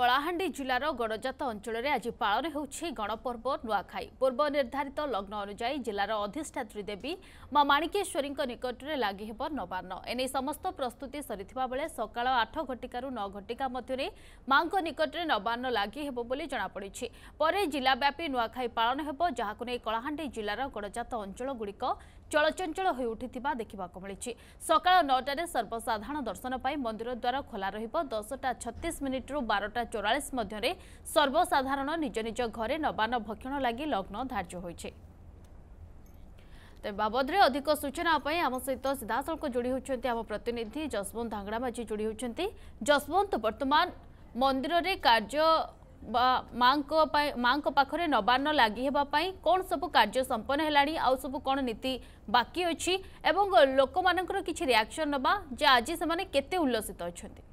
कलाहांडी जिलार गड़जात अंचल में आज पालन होछि गणपर्व नुआखाई। पूर्व निर्धारित लग्न अनुजाई जिलार अधिष्ठात्री देवी मां माणिकेश्वरी निकट में लगी हेब नवान्न। एने समस्त प्रस्तुति सरिथिबा बेले सकाळ 8 घटिकारु 9 घटिका मध्य मां निकट में नवान्न लगी हेब बोली जणापड़ी। पर जिलाव्यापी नुआखाई पालन हेब, जहाकु नै कलाहांडी जिलार गड़जात अंचल गुड़िक चलचंचल हो उठिथिबा देखिबाकु मिलिछि। सकाळ 9टारे सर्वसाधारण दर्शन पाई मंदिर द्वार खोला रहिब। 10:36 रु 12:44 मध्य सर्वसाधारण निज निज घरे नवान्न भक्षण लगी लग्न धार्य होइछे। बाबद अधिक सूचना आम सहित सीधासख जोड़ी होती आम प्रतिनिधि जसवंत धांगड़ामाझी जोड़ी होती। जसवंत, वर्तमान मंदिर रे कार्य मां पाखरे नवान्न लगी हेबापई कौन सब कार्य संपन्न हेलानी, आउ सब कौन नीति बाकी अच्छी एवं लोक मानकर किछि रिएक्शन नबा जे आज से माने केते उल्लसित अछंती?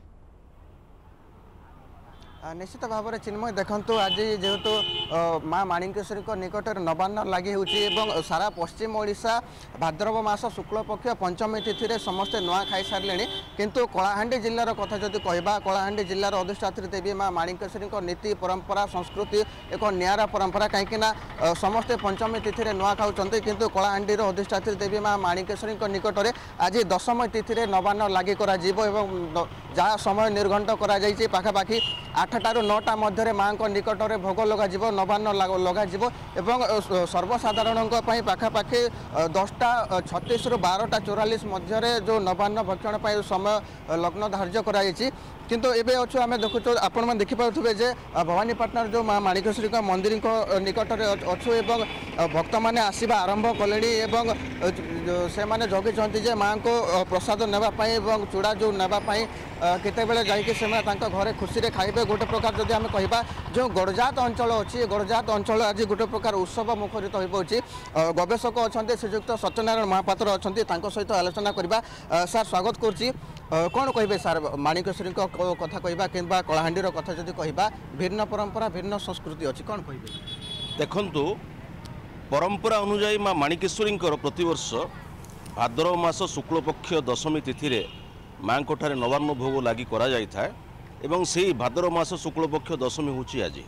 निश्चित भाव में चिन्मय देखु आज जेहेतु माँ माणिकेश्वरी निकट नवान्न लगी हो सारा पश्चिम ओडिशा भाद्रव मास शुक्ल पक्ष पंचमी तिथि में समस्ते नुआ खाई सारे, किंतु कलाहांडी जिलार कथा जदि कहबा कलाहांडी जिलार अधिष्ठात्री देवी माँ माणिकेश्वरी नीति परंपरा संस्कृति एक नियारा परंपरा कहीं समस्ते पंचमी तिथि में नुआ खाऊँ, किंतु कलाहांडी अधिष्ठात्री देवी माँ माणिकेश्वरी निकट में आज दशमी तिथि में नवान्न लगी जहाँ समय निर्घंट कर पाखापाखि 8टाରୁ 9ଟା मध्य माँ निकट में भोग लग नवान्न लग सर्वसाधारण पाखापाखि 10:36 रु 12:44 मध्य जो नवान्न भक्षण समय लग्न धार्य कराई। किंतु एबे अच्छु आम देखु आपण देखिपे जे भवानीपाटनार जो माँ माणिकेश्वरी मंदिर निकट में अच्छु एवं भक्त मैंने आसवा आरंभ कले से मैंने जगिंट जे माँ को प्रसाद नापी चूड़ा जो नापी केतबेले जाइए घरे खुशी रे खाइबे। गोटे प्रकार जदि आम कहिबा जो गड़जात अंचल अच्छी गड़जात अंचल आज गोटे प्रकार उत्सव मुखरित हो पड़ी। गवेषक अच्छा श्रीजुक्त सत्यनारायण महापात्र अच्छा सहित आलोचना करवा। सार स्वागत करुच्ची, कौन कहे सार माणिकेश्वरी कथा कहवा कि कलाहांडीर कथा जदि कहबा भिन्न परंपरा भिन्न संस्कृति अच्छी कौन कहे? देखु परंपरा अनुजाई माँ माणिकेश्वरी प्रतिवर्ष भाद्रव मास शुक्ल पक्ष दशमी तिथि रे माँ ठारे नवान्न भोग लगी करा जाय थाए एवं से भाद्रव मास शुक्ल पक्ष दशमी होची आज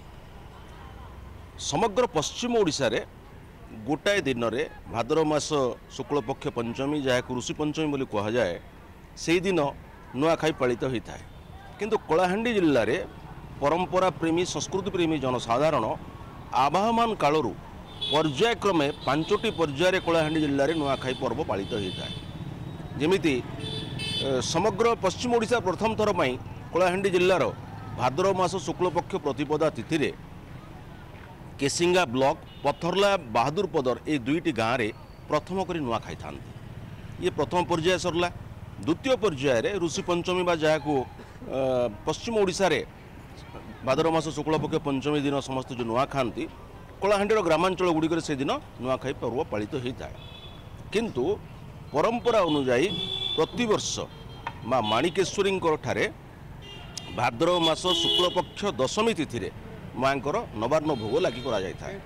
समग्र पश्चिम ओडिशा रे गोटाए दिन रे भाद्रव मास शुक्ल पक्ष पंचमी जहाँ ऋषि पंचमी बोली कहा जाए से दिन नुआखाई पालित होता है। किंतु कलाहांडी जिले में परंपरा प्रेमी संस्कृति प्रेमी जनसाधारण आवाहमान कालरू पर्यायक्रमे 5टी पर्यायर कलाहांडी जिले में नुआखाई पर्व पालित होता है। जमीती समग्र पश्चिम ओडिशा प्रथम थर पर कलाहांडी जिलार भाद्रव मास शुक्ल पक्ष प्रतिपदा तिथि रे केसिंगा ब्लॉक पथरला बहादुरपदर ये दुईटी गाँव में प्रथम करी नुआ खाई था। ये प्रथम पर्याय सरला। द्वितीय पर्याय रे ऋषि पंचमी बा जहाँ को पश्चिम ओडिशा रे भाद्रव मास शुक्ल पक्ष पंचमी दिन समस्त जो नुआ खाती कलाहांडीर ग्रामांचल गुड़िक से दिन नुआखाई पर्व पालित होता है। किंतु परंपरा अनुजाई प्रतिवर्ष माँ माणिकेश्वरी ठारे भाद्रव मास शुक्ल पक्ष दशमी तिथि रे माँ नवान्न भोग लगी करा जाय थाए।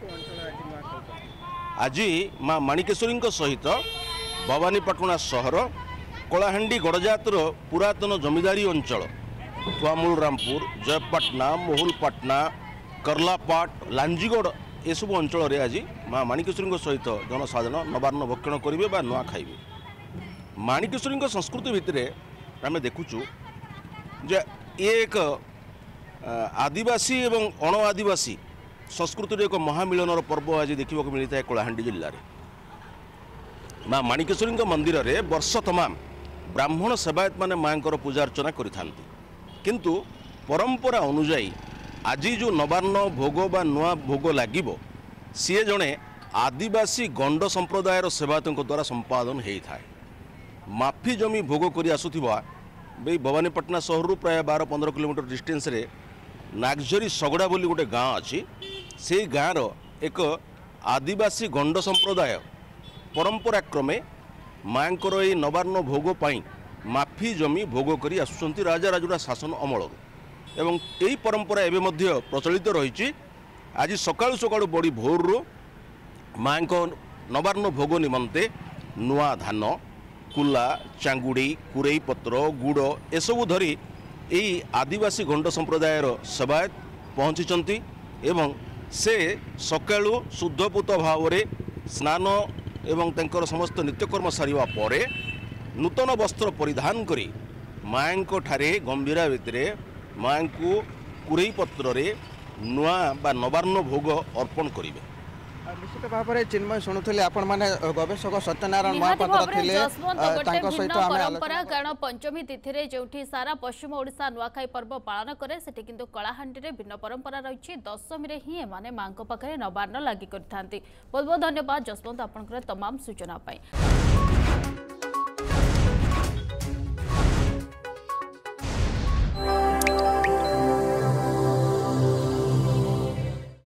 आज माँ माणिकेश्वरी सहित भवानीपाटना सहर कलाहांडी गड़जातर पुरातन जमीदारी अंचल तुआमूल रामपुर जयपाटना मोहुलपाटना करलापाट लांजीगढ़ ये सब अंचल रे आज माँ माणिकेश्वरी सहित जनसाधारण नवान्न भक्षण करेंगे बा नुआ खाइबे। माणिकेश्वरी संस्कृति भितर आम देखुचु जे एक आदिवासी एवं अण आदिवासी संस्कृति एक महामिलनर पर्व आज देखा मिलता है कलाहांडी जिले में। माँ माणिकेश्वरी मंदिर में वर्ष तमाम ब्राह्मण सेवायत माने माँ पूजा अर्चना करिथांती, किंतु परंपरा अनुजाई आज जो नवान्न भोग बा नुआ भोग लागिबो सी जड़े आदिवासी गंड संप्रदायर सेवायतों द्वारा संपादन होता है। माफी जमी भोग करी आसुथिबा बे भवानीपाटना सहर प्राय 12-15 किलोमीटर डिस्टेंस रे नागझरी सगड़ा बोली गोटे गाँव अच्छी से गाँवर एक आदिवासी गंड संप्रदाय परंपरा क्रमे माँ ये नवान्न भोग पाई माफी जमी भोग करी आसुचंती राजा राजुड़ा शासन अमल एवं यही परंपरा एवं मध्य प्रचलित रही। आज सकाळु सकाळु बड़ी भोर माँ नवान्न भोग निमंते नुआ धान कुला चांगुड़ी कुरेई पत्र गुड़ एसबू धरी यही आदिवासी गंड संप्रदायर सेवायत पहुँची एवं से सकाळु शुद्धपूत भाव स्नान एवं तंकर समस्त नित्यकर्म सारिबा परे नूतन वस्त्र परिधान करी माँ ठारे गंभीरा भितर माँ को कुरई पत्र नुआ बा नवान्न भोग अर्पण करेंगे। निश्चित भाव में चिन्मय शुणुले आपण माने गवेषक सत्यनारायण महापात्र थिले सहित परंपरा कारण पंचमी तिथि रे जोठी सारा पश्चिम ओडिशा नुआखाई पर्व पालन करे सेठी किंतु कलाहांडी रे भिन्न परंपरा रही दशमी रे ही एमाने मांको पाखरे नवान्न लागि करथांती। बहुत बहुत धन्यवाद जसवंत आपनकर तमाम सूचना पाई।